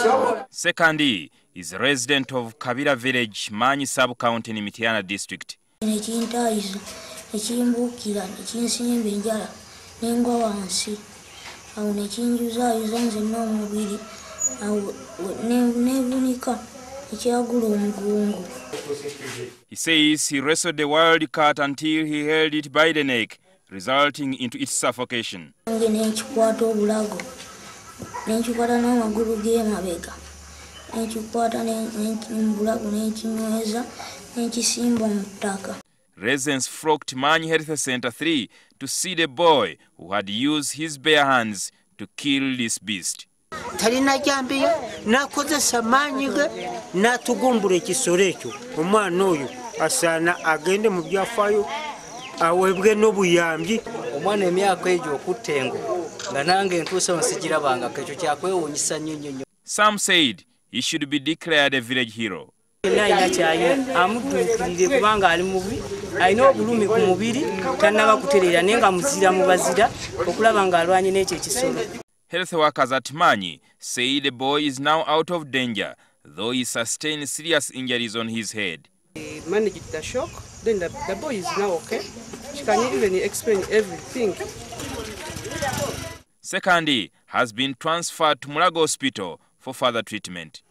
Ssekandi is a resident of Kabira village, Manyi sub-county in Mityana district. He says he wrestled the wild cat until he held it by the neck, resulting into its suffocation. Residents flocked Manyi Health Center 3 to see the boy who had used his bare hands to kill this beast. Talina jambiya nakozesa maanyi ge natugumbula ekisolo ekyo omwana oyo asana agende mu byafaayo awebwe n'obuyambi. Omwana emyaka egyo okuttengo nga nange ntuusa nsijirabanga ekyo kyakwewuunyisa nnyo. Some said he should be declared a village hero. Amudduukirire kubanga ali mubi, alina obulumi ku mubiri, tannaba kutereera naye nga muzira mu bazira okulaba ng'alwanye n'ekyo ekisolo. Health workers at Manyi say the boy is now out of danger, though he sustained serious injuries on his head. He managed the shock, then the boy is now okay. She can even explain everything. Ssekandi has been transferred to Mulago Hospital for further treatment.